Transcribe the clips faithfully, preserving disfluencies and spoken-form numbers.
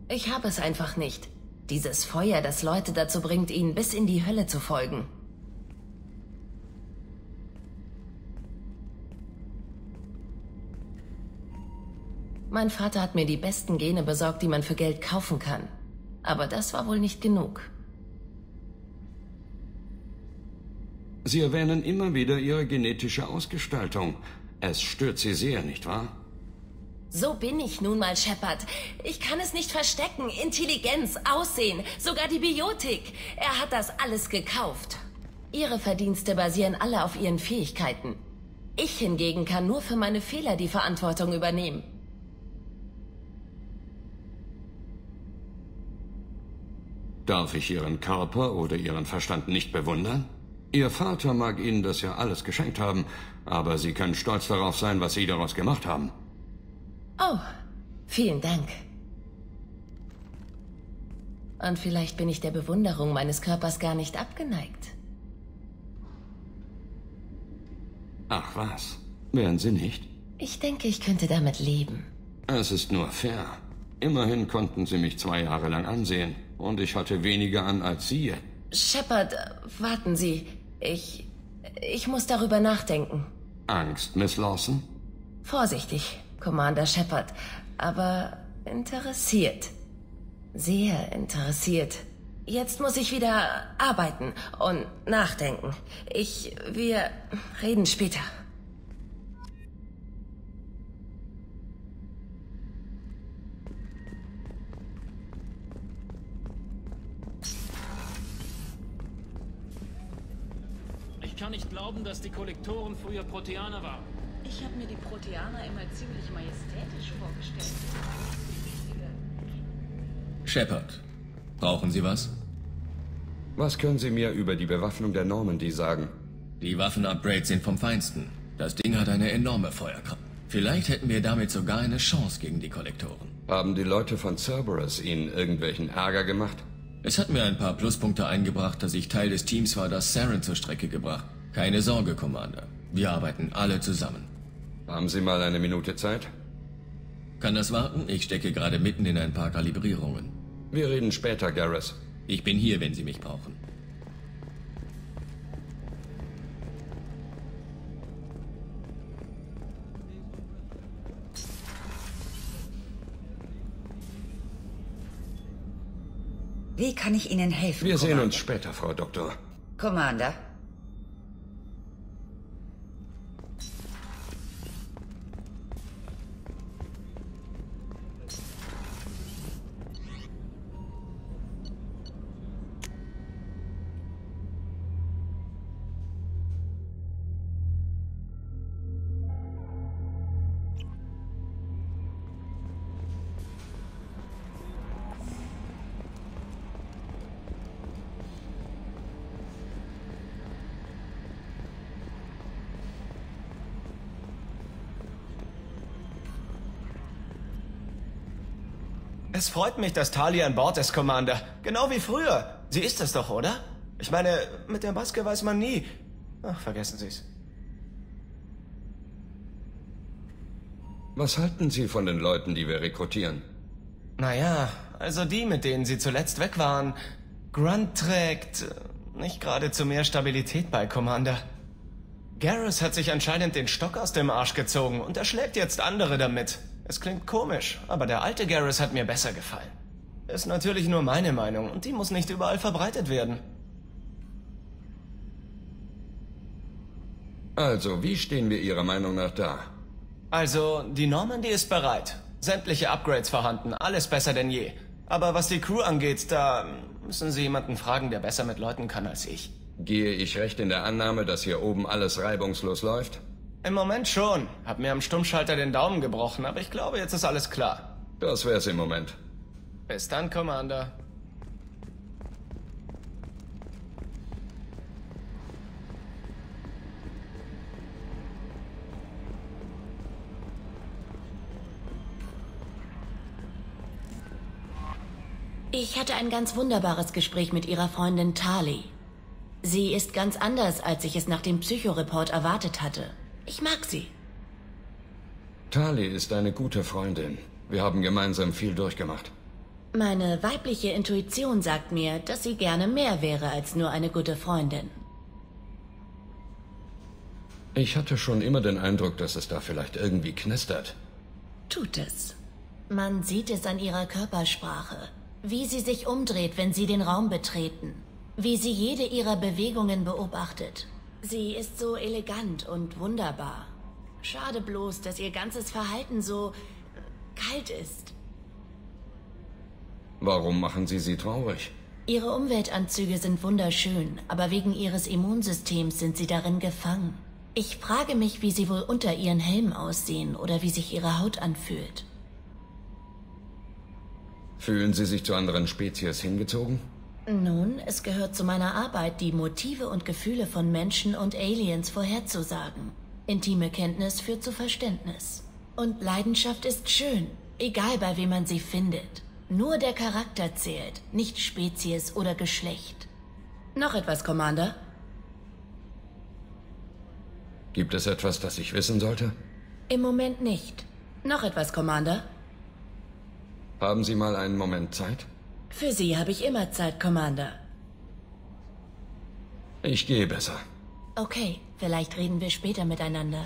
Ich habe es einfach nicht. Dieses Feuer, das Leute dazu bringt, ihnen bis in die Hölle zu folgen. Mein Vater hat mir die besten Gene besorgt, die man für Geld kaufen kann. Aber das war wohl nicht genug. Sie erwähnen immer wieder Ihre genetische Ausgestaltung. Es stört Sie sehr, nicht wahr? So bin ich nun mal, Shepard. Ich kann es nicht verstecken. Intelligenz, Aussehen, sogar die Biotik. Er hat das alles gekauft. Ihre Verdienste basieren alle auf Ihren Fähigkeiten. Ich hingegen kann nur für meine Fehler die Verantwortung übernehmen. Darf ich Ihren Körper oder Ihren Verstand nicht bewundern? Ihr Vater mag Ihnen das ja alles geschenkt haben, aber Sie können stolz darauf sein, was Sie daraus gemacht haben. Oh, vielen Dank. Und vielleicht bin ich der Bewunderung meines Körpers gar nicht abgeneigt. Ach was, wären Sie nicht? Ich denke, ich könnte damit leben. Es ist nur fair. Immerhin konnten Sie mich zwei Jahre lang ansehen. Und ich hatte weniger an als Sie. Shepard, warten Sie. Ich... ich muss darüber nachdenken. Angst, Miss Lawson? Vorsichtig, Commander Shepard. Aber interessiert. Sehr interessiert. Jetzt muss ich wieder arbeiten und nachdenken. Ich... wir reden später. Ich kann nicht glauben, dass die Kollektoren früher Proteaner waren. Ich habe mir die Proteaner immer ziemlich majestätisch vorgestellt. Shepard, brauchen Sie was? Was können Sie mir über die Bewaffnung der Normandy sagen? Die Waffenupgrades sind vom Feinsten. Das Ding hat eine enorme Feuerkraft. Vielleicht hätten wir damit sogar eine Chance gegen die Kollektoren. Haben die Leute von Cerberus Ihnen irgendwelchen Ärger gemacht? Es hat mir ein paar Pluspunkte eingebracht, dass ich Teil des Teams war, das Saren zur Strecke gebracht. Keine Sorge, Commander. Wir arbeiten alle zusammen. Haben Sie mal eine Minute Zeit? Kann das warten? Ich stecke gerade mitten in ein paar Kalibrierungen. Wir reden später, Garrus. Ich bin hier, wenn Sie mich brauchen. Wie kann ich Ihnen helfen, Wir sehen Commander? uns später, Frau Doktor. Commander? Es freut mich, dass Tali an Bord ist, Commander. Genau wie früher. Sie ist es doch, oder? Ich meine, mit der Maske weiß man nie. Ach, vergessen Sie's. Was halten Sie von den Leuten, die wir rekrutieren? Naja, also die, mit denen Sie zuletzt weg waren. Grunt trägt äh, nicht gerade zu mehr Stabilität bei, Commander. Garrus hat sich anscheinend den Stock aus dem Arsch gezogen und erschlägt jetzt andere damit. Es klingt komisch, aber der alte Garrus hat mir besser gefallen. Ist natürlich nur meine Meinung und die muss nicht überall verbreitet werden. Also, wie stehen wir Ihrer Meinung nach da? Also, die Normandy ist bereit. Sämtliche Upgrades vorhanden, alles besser denn je. Aber was die Crew angeht, da müssen Sie jemanden fragen, der besser mit Leuten kann als ich. Gehe ich recht in der Annahme, dass hier oben alles reibungslos läuft? Im Moment schon. Hab mir am Stummschalter den Daumen gebrochen, aber ich glaube, jetzt ist alles klar. Das wär's im Moment. Bis dann, Commander. Ich hatte ein ganz wunderbares Gespräch mit Ihrer Freundin Tali. Sie ist ganz anders, als ich es nach dem Psychoreport erwartet hatte. Ich mag sie. Tali ist eine gute Freundin. Wir haben gemeinsam viel durchgemacht. Meine weibliche Intuition sagt mir, dass sie gerne mehr wäre als nur eine gute Freundin. Ich hatte schon immer den Eindruck, dass es da vielleicht irgendwie knistert. Tut es. Man sieht es an ihrer Körpersprache. Wie sie sich umdreht, wenn sie den Raum betreten. Wie sie jede ihrer Bewegungen beobachtet. Sie ist so elegant und wunderbar. Schade bloß, dass ihr ganzes Verhalten so kalt ist. Warum machen Sie sie traurig? Ihre Umweltanzüge sind wunderschön, aber wegen ihres Immunsystems sind sie darin gefangen. Ich frage mich, wie sie wohl unter ihren Helm aussehen oder wie sich ihre Haut anfühlt. Fühlen Sie sich zu anderen Spezies hingezogen? Nun, es gehört zu meiner Arbeit, die Motive und Gefühle von Menschen und Aliens vorherzusagen. Intime Kenntnis führt zu Verständnis. Und Leidenschaft ist schön, egal bei wem man sie findet. Nur der Charakter zählt, nicht Spezies oder Geschlecht. Noch etwas, Commander? Gibt es etwas, das ich wissen sollte? Im Moment nicht. Noch etwas, Commander? Haben Sie mal einen Moment Zeit? Für Sie habe ich immer Zeit, Commander. Ich gehe besser. Okay, vielleicht reden wir später miteinander.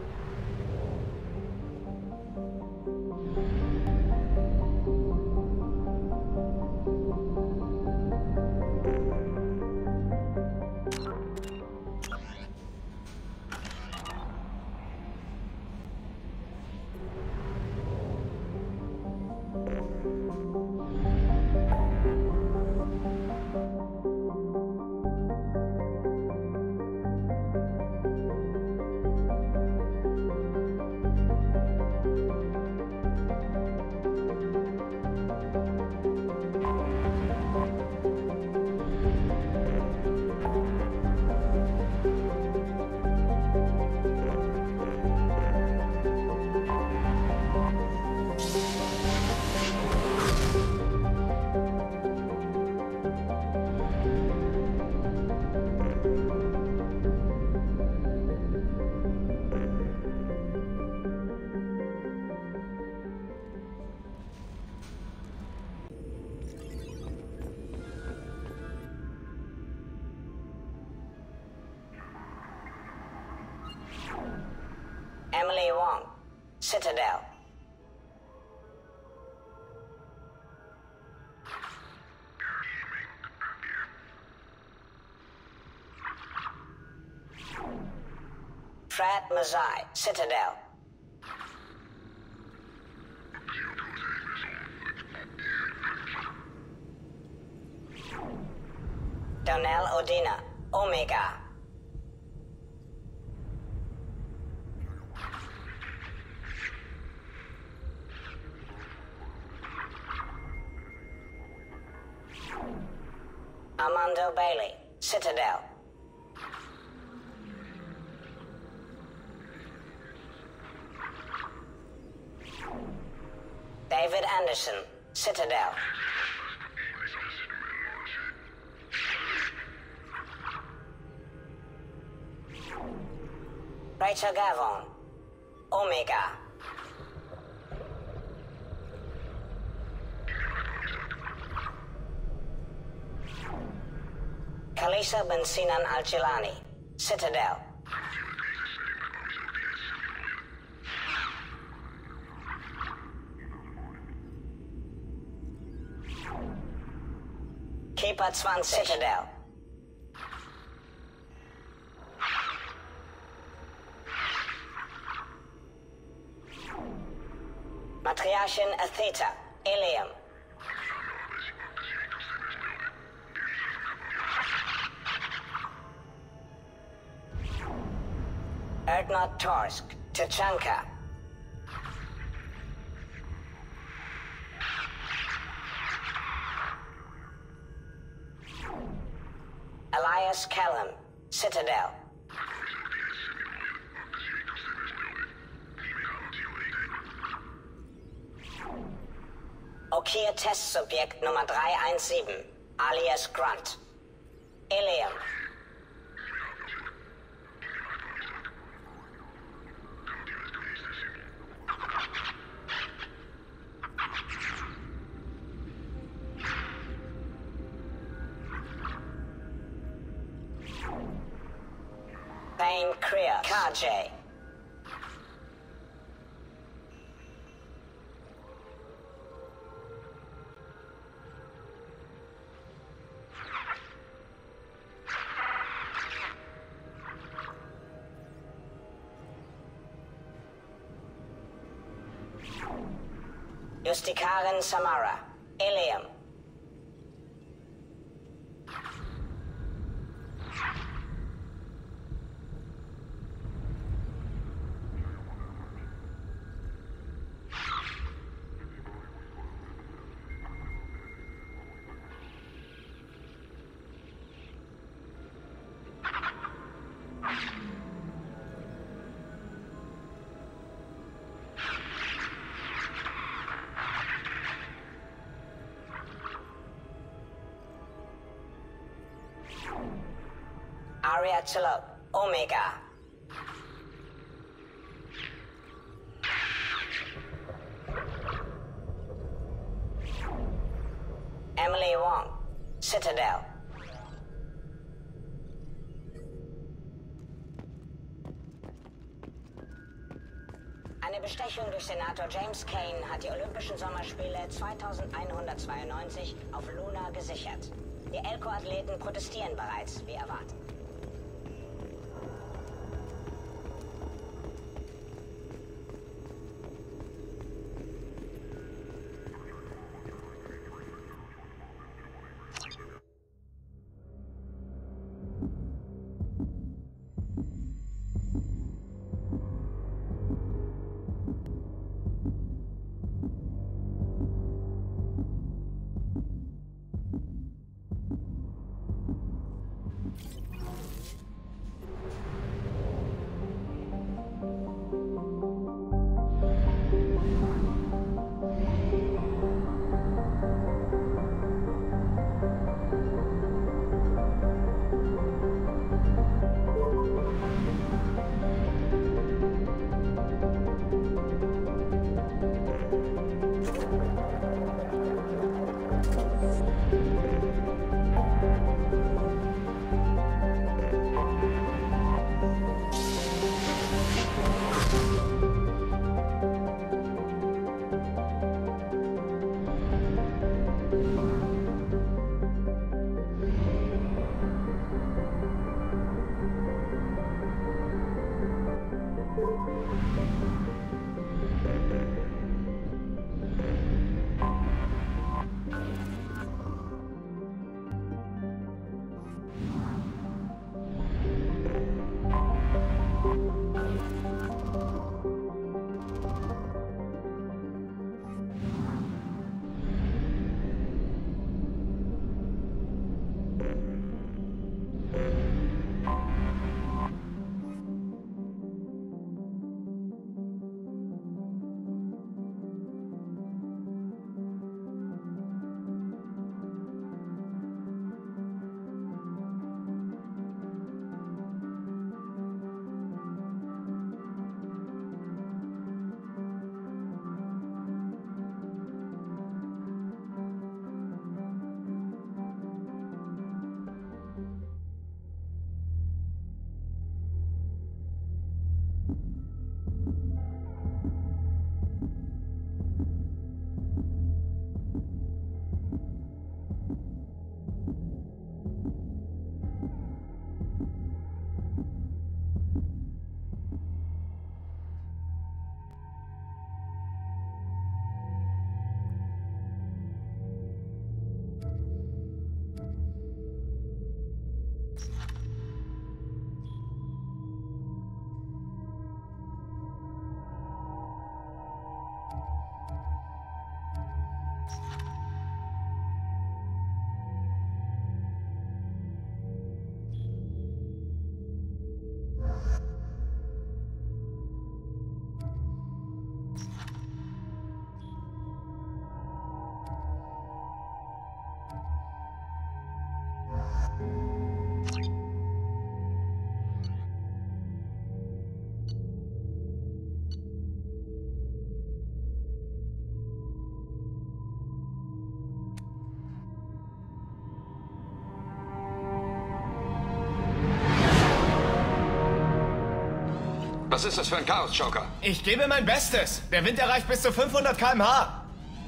Emily Wong, Citadel. Fred Mazai, Citadel. Donnell Odina, Omega. Armando Bailey, Citadel. David Anderson, Citadel. Rachel Gavon, Omega. Kalisa bin Sinan Al-Jilani, Citadel. Keeper zwanzig, Citadel. Matriarchin Atheta, Ilium. Erdnot Torsk, Tachanka. Elias Callum, Citadel. Okia Testsubjekt Nummer drei eins sieben, alias Grunt. Ilium. Payne Creer, K J. Justikarin Samara, Ilium. Ariatzelo, Omega. Emily Wong, Citadel. Eine Bestechung durch Senator James Kane hat die Olympischen Sommerspiele zweitausendeinhundertzweiundneunzig auf Luna gesichert. Die Elko-Athleten protestieren bereits, wie erwartet. Was ist das für ein Chaos, Joker? Ich gebe mein Bestes. Der Wind erreicht bis zu fünfhundert Kilometer pro Stunde.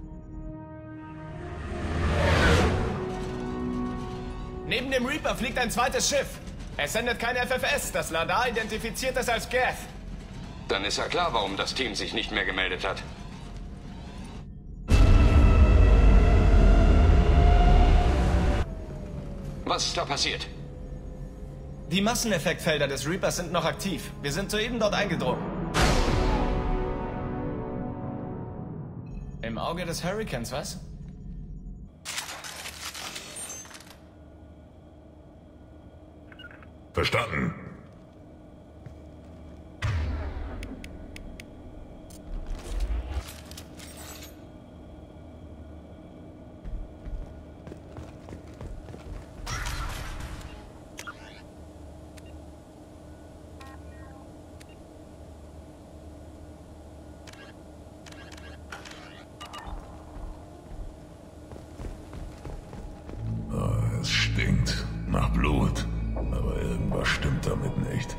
Neben dem Reaper fliegt ein zweites Schiff. Es sendet kein F F S. Das Radar identifiziert es als Geth. Dann ist ja klar, warum das Team sich nicht mehr gemeldet hat. Was ist da passiert? Die Masseneffektfelder des Reapers sind noch aktiv. Wir sind soeben dort eingedrungen. Im Auge des Hurrikans, was? Verstanden. Es stinkt nach Blut, aber irgendwas stimmt damit nicht.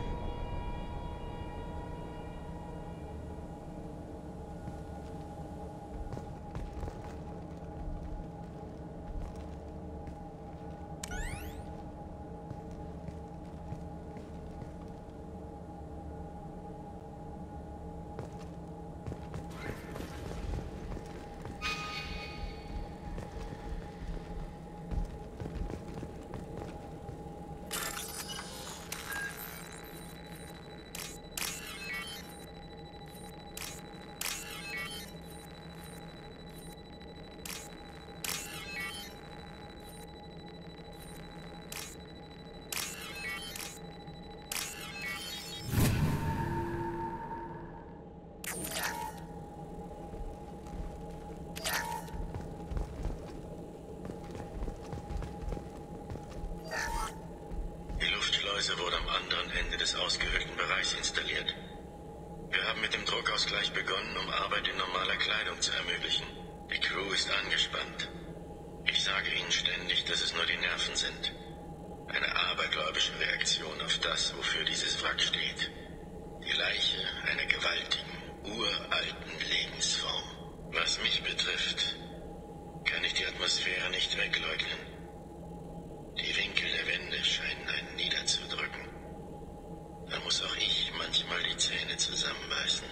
Wurde am anderen Ende des ausgehöhlten Bereichs installiert. Wir haben mit dem Druckausgleich begonnen, um Arbeit in normaler Kleidung zu ermöglichen. Die Crew ist angespannt. Ich sage Ihnen ständig, dass es nur die Nerven sind. Eine abergläubische Reaktion auf das, wofür dieses Wrack steht. Die Leiche einer gewaltigen, uralten Lebensform. Was mich betrifft, kann ich die Atmosphäre nicht wegleugnen. Die Winkel der Wände scheinen einen niederzudrücken. Da muss auch ich manchmal die Zähne zusammenbeißen.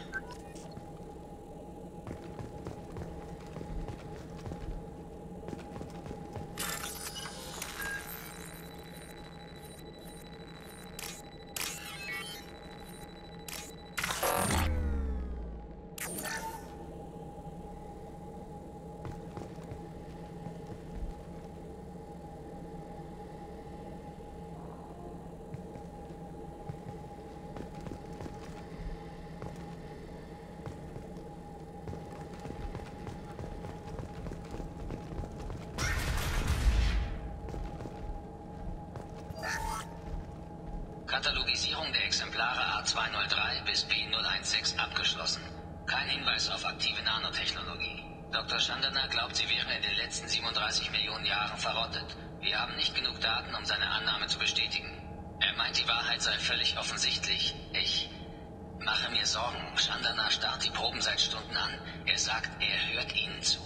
Katalogisierung der Exemplare A zweihundertrei bis B null sechzehn abgeschlossen. Kein Hinweis auf aktive Nanotechnologie. Doktor Chandana glaubt, sie wäre in den letzten siebenunddreißig Millionen Jahren verrottet. Wir haben nicht genug Daten, um seine Annahme zu bestätigen. Er meint, die Wahrheit sei völlig offensichtlich. Ich mache mir Sorgen. Chandana starrt die Proben seit Stunden an. Er sagt, er hört ihnen zu.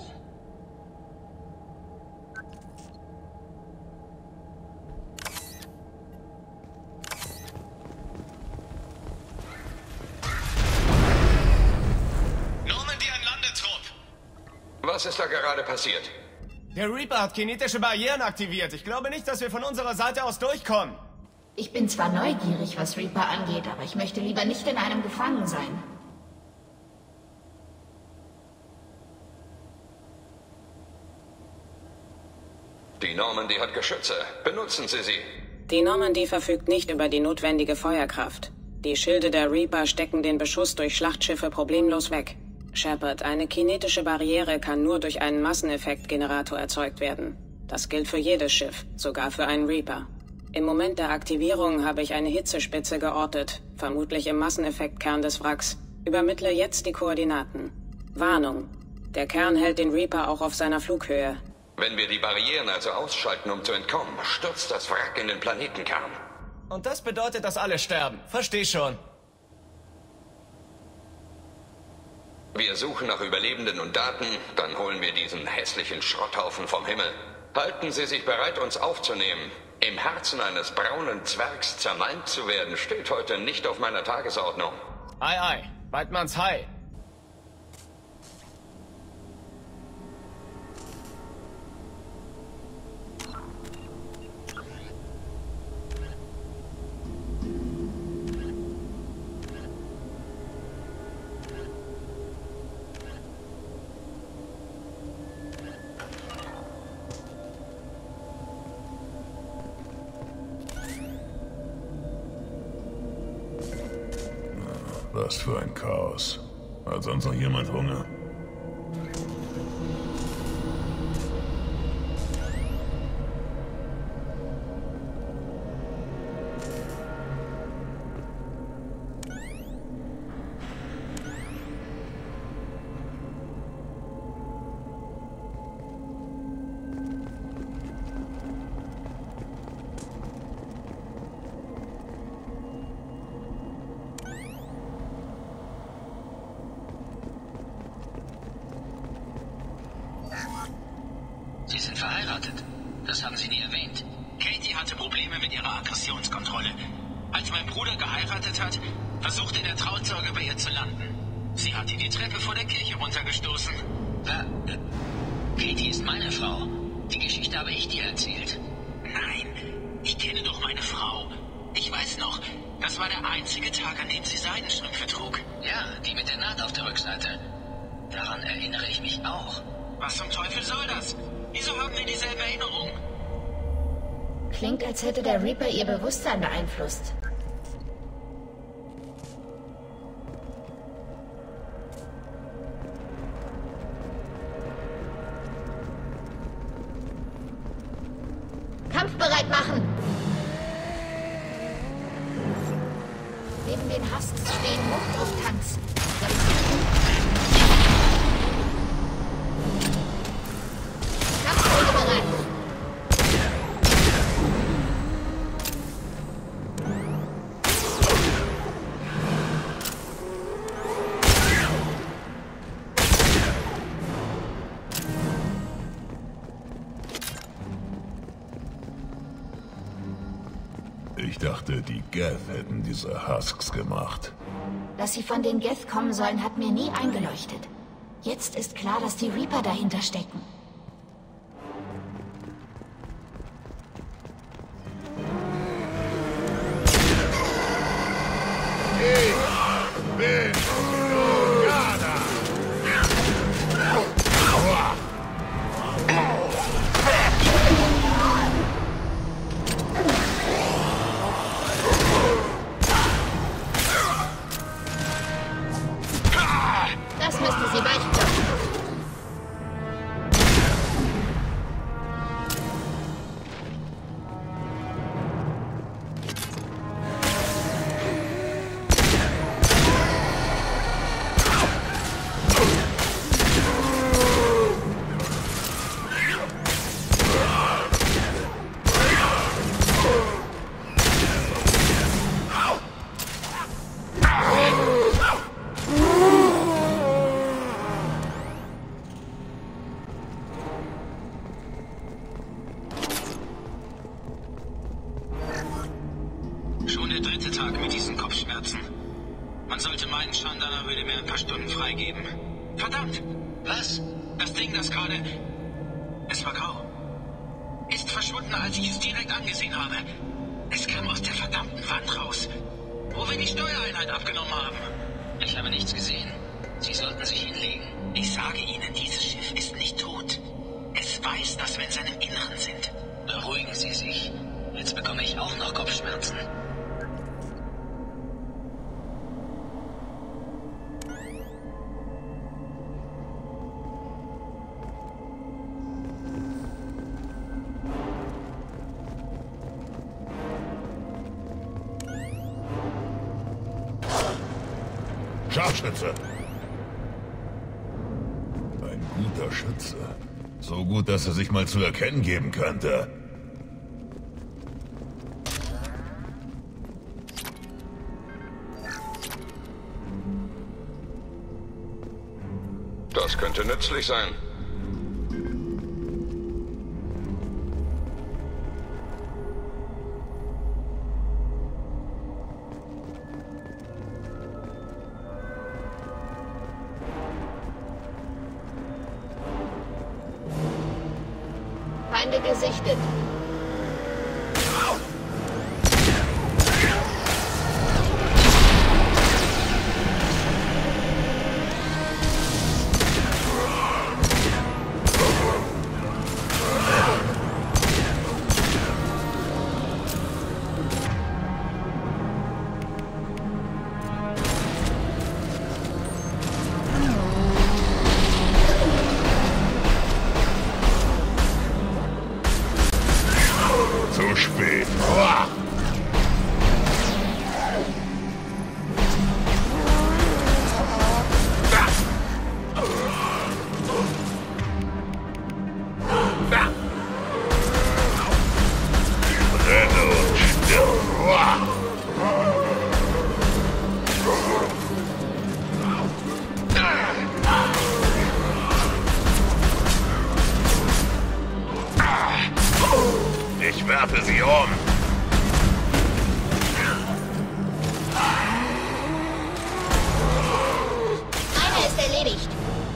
Was ist da gerade passiert? Der Reaper hat kinetische Barrieren aktiviert. Ich glaube nicht, dass wir von unserer Seite aus durchkommen. Ich bin zwar neugierig, was Reaper angeht, aber ich möchte lieber nicht in einem gefangen sein. Die Normandy hat Geschütze. Benutzen Sie sie. Die Normandy verfügt nicht über die notwendige Feuerkraft. Die Schilde der Reaper stecken den Beschuss durch Schlachtschiffe problemlos weg. Shepard, eine kinetische Barriere kann nur durch einen Masseneffektgenerator erzeugt werden. Das gilt für jedes Schiff, sogar für einen Reaper. Im Moment der Aktivierung habe ich eine Hitzespitze geortet, vermutlich im Masseneffektkern des Wracks. Übermittle jetzt die Koordinaten. Warnung. Der Kern hält den Reaper auch auf seiner Flughöhe. Wenn wir die Barrieren also ausschalten, um zu entkommen, stürzt das Wrack in den Planetenkern. Und das bedeutet, dass alle sterben. Versteh schon. Wir suchen nach Überlebenden und Daten, dann holen wir diesen hässlichen Schrotthaufen vom Himmel. Halten Sie sich bereit, uns aufzunehmen. Im Herzen eines braunen Zwergs zermalmt zu werden, steht heute nicht auf meiner Tagesordnung. Ei, ei, Weidmanns Hai. Was für ein Chaos. Hat sonst noch jemand Hunger? Sie sind verheiratet. Das haben Sie nie erwähnt. Katie hatte Probleme mit ihrer Aggressionskontrolle. Als mein Bruder geheiratet hat, versuchte der Trauzeuge bei ihr zu landen. Sie hat ihn die Treppe vor der Kirche runtergestoßen. Äh, äh, Katie ist meine Frau. Die Geschichte habe ich dir erzählt. Nein, ich kenne doch meine Frau. Ich weiß noch, das war der einzige Tag, an dem sie Seidenstrümpfe trug. Ja, die mit der Naht auf der Rückseite. Daran erinnere ich mich auch. Was zum Teufel soll das? Wieso haben wir dieselbe Erinnerung? Klingt, als hätte der Reaper ihr Bewusstsein beeinflusst. Kampfbereit machen! Neben den Husks stehen Hochdrucktanks. Kampfdrohne bereit. Ich dachte, die Geth hätten diese Husks gemacht. Dass sie von den Geth kommen sollen, hat mir nie eingeleuchtet. Jetzt ist klar, dass die Reaper dahinter stecken. Ich bin Logana! Das müsste sie weichklopfen. Schon der dritte Tag mit diesen Kopfschmerzen. Man sollte meinen, Chandana würde mir ein paar Stunden freigeben. Verdammt! Was? Das Ding, das gerade... Es war grau. Ist verschwunden, als ich es direkt angesehen habe. Es kam aus der verdammten Wand raus, wo wir die Steuereinheit abgenommen haben. Ich habe nichts gesehen. Sie sollten sich hinlegen. Ich sage Ihnen, dieses Schiff ist nicht tot. Es weiß, dass wir in seinem Inneren sind. Beruhigen Sie sich. Jetzt bekomme ich auch noch Kopfschmerzen. Scharfschütze! Ein guter Schütze. So gut, dass er sich mal zu erkennen geben könnte. Das könnte nützlich sein. Feinde gesichtet. Zu spät. Uah. Renne und stirb. Uah. Ich werfe sie um. Einer ist erledigt.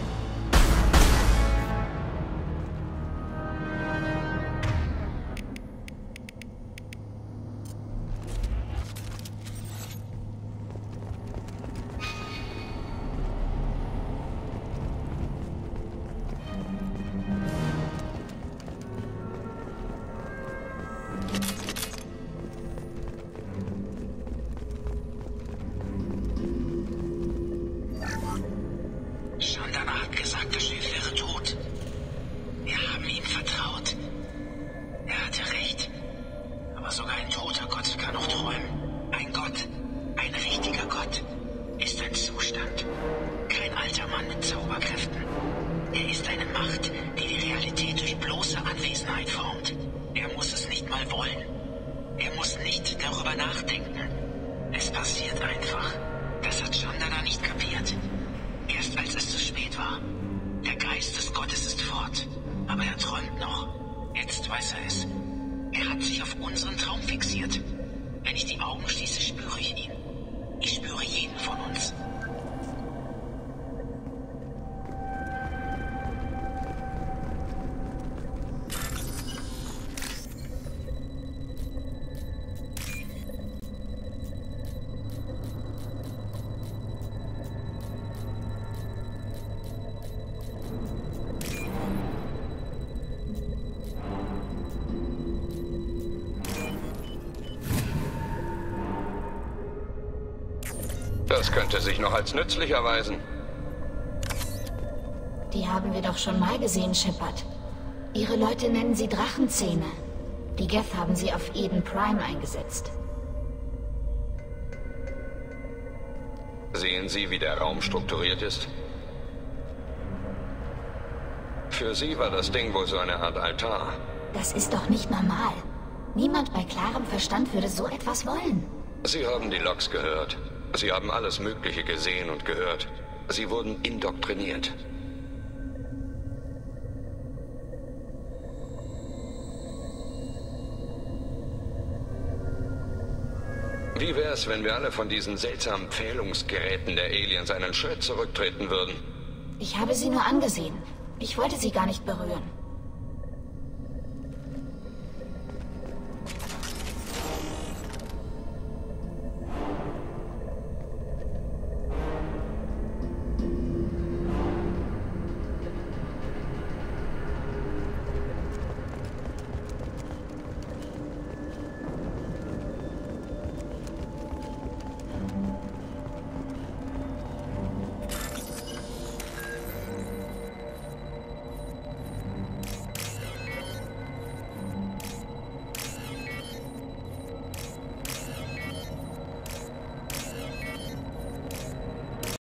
Chandana hat gesagt, der Chef wäre tot. Wir haben ihm vertraut. Er hatte recht. Aber sogar ein toter Gott kann noch träumen. Ein Gott, ein richtiger Gott, ist ein Zustand. Kein alter Mann mit Zauberkräften. Er ist eine Macht, die die Realität durch bloße Anwesenheit formt. Er muss es nicht mal wollen. Er muss nicht darüber nachdenken. Es passiert einfach. Das hat Chandana nicht kapiert. Erst als es zu spät war. Der Geist des Gottes ist fort. Aber er träumt noch. Jetzt weiß er es. Er hat sich auf unseren Traum fixiert. Wenn ich die Augen schließe, spüre ich ihn. Ich spüre jeden von uns. Das könnte sich noch als nützlich erweisen. Die haben wir doch schon mal gesehen, Shepard. Ihre Leute nennen sie Drachenzähne. Die Geth haben sie auf Eden Prime eingesetzt. Sehen Sie, wie der Raum strukturiert ist? Für Sie war das Ding wohl so eine Art Altar. Das ist doch nicht normal. Niemand bei klarem Verstand würde so etwas wollen. Sie haben die Logs gehört. Sie haben alles Mögliche gesehen und gehört. Sie wurden indoktriniert. Wie wäre es, wenn wir alle von diesen seltsamen Pfählungsgeräten der Aliens einen Schritt zurücktreten würden? Ich habe sie nur angesehen. Ich wollte sie gar nicht berühren.